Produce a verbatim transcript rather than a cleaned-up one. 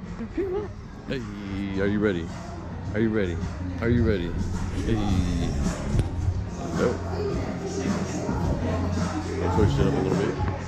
Hey, are you ready? Are you ready? Are you ready? Hey. Go. I'll twitch it up a little bit.